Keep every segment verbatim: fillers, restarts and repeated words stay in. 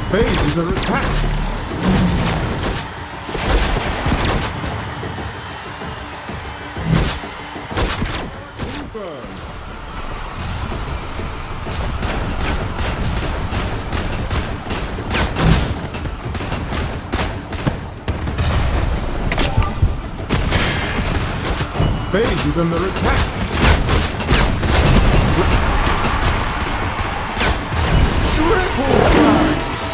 Base is under attack. Confirmed. Base is under attack. Triple flag.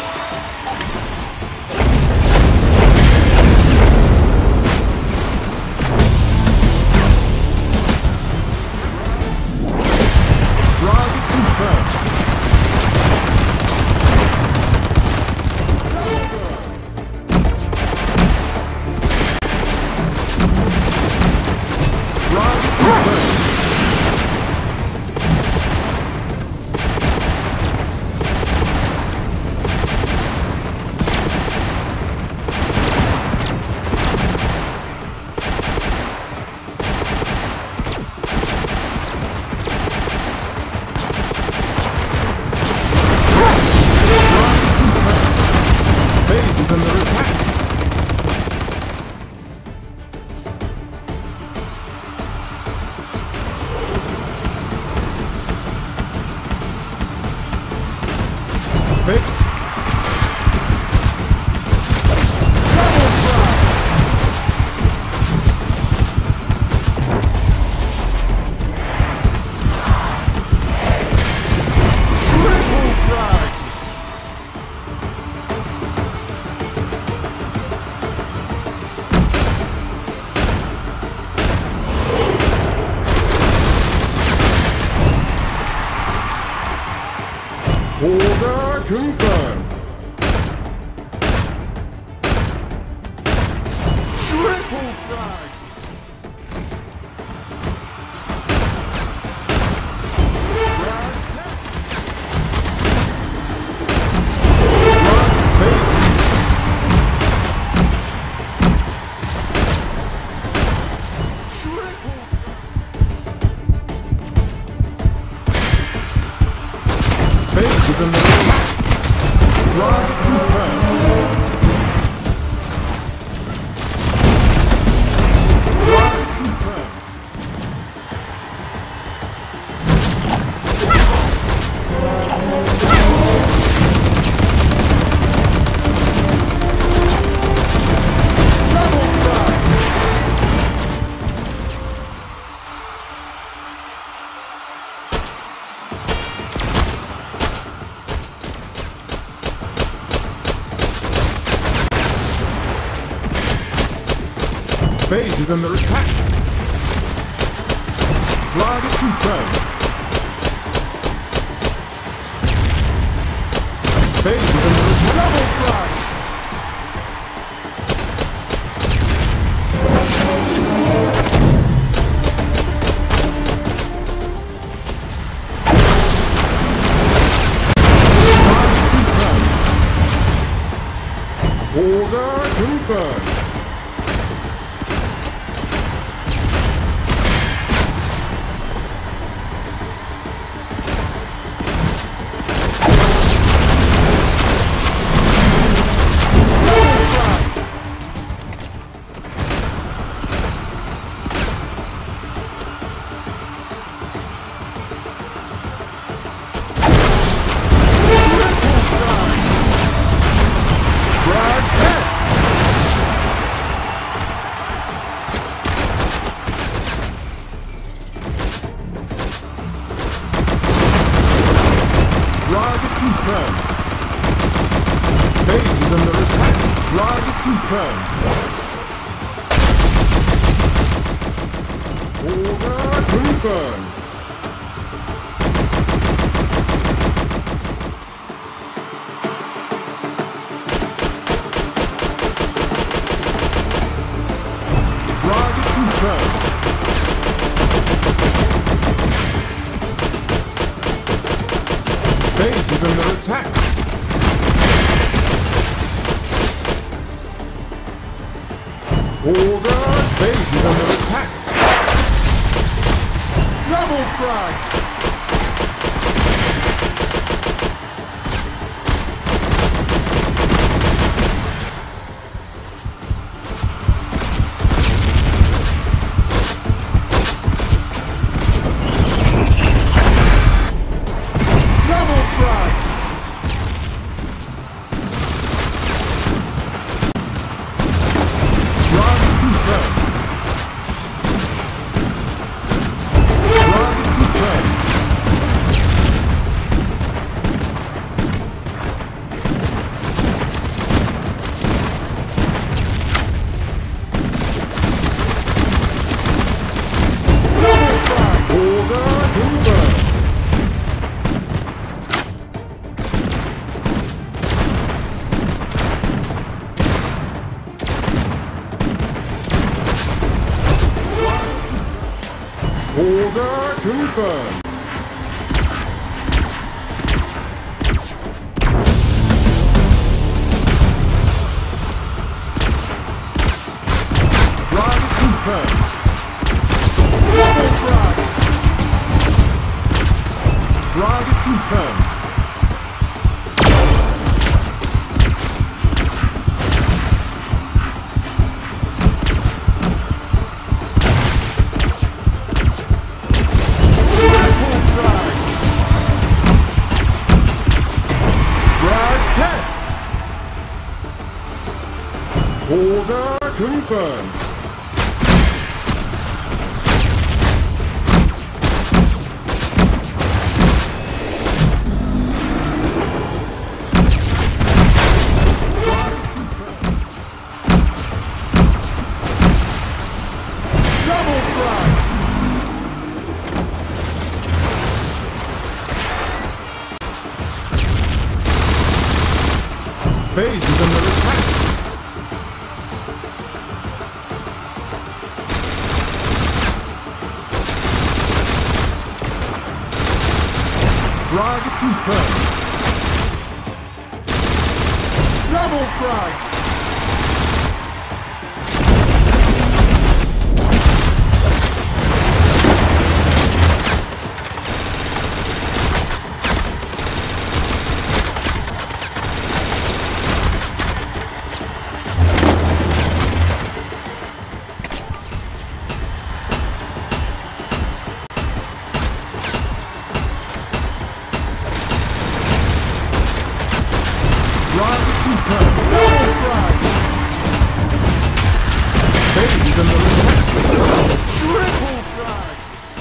Flag confirmed. Base is under attack. Base. Double flag. Triple flag. Order confirmed. Triple flag. Flag set. Flag base. Triple. Base is under attack. Flag confirmed. Flag confirmed. Double flag. Base is under attack. Flag confirmed. Base is under attack. Double flag. Flag confirmed. Order confirmed. Confirmed. Base is under attack. Flag confirmed. Order confirmed. Flag confirmed. Base is under attack. Order! Base is under attack. Double flag! Order confirmed. Frag confirmed. Double frag. Frag confirmed. Order confirmed. Double frag. Base is under attack. Frag confirmed. Double frag. Frag confirmed. Double frag. Base is under attack. Triple frag.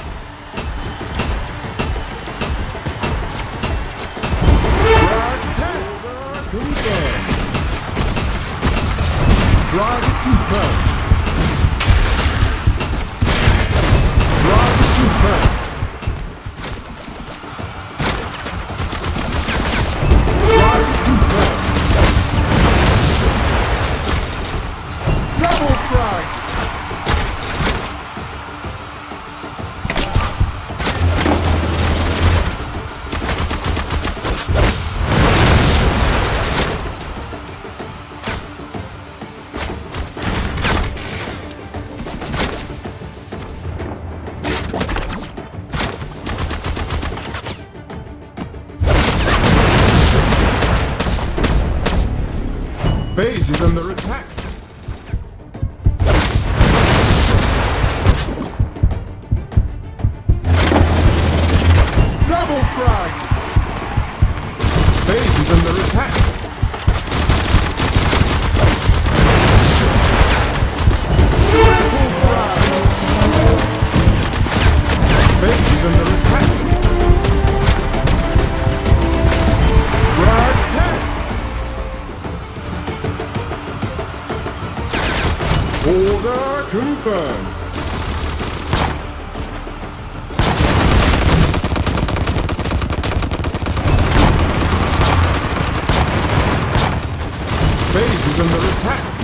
Frag cancer confirmed. Frag confirmed. Frag confirmed. Frag confirmed. Double frag! Base is under attack. Double frag! Base is under attack. Triple frag! Base is under attack. Frag test! Order confirmed. Base is under attack.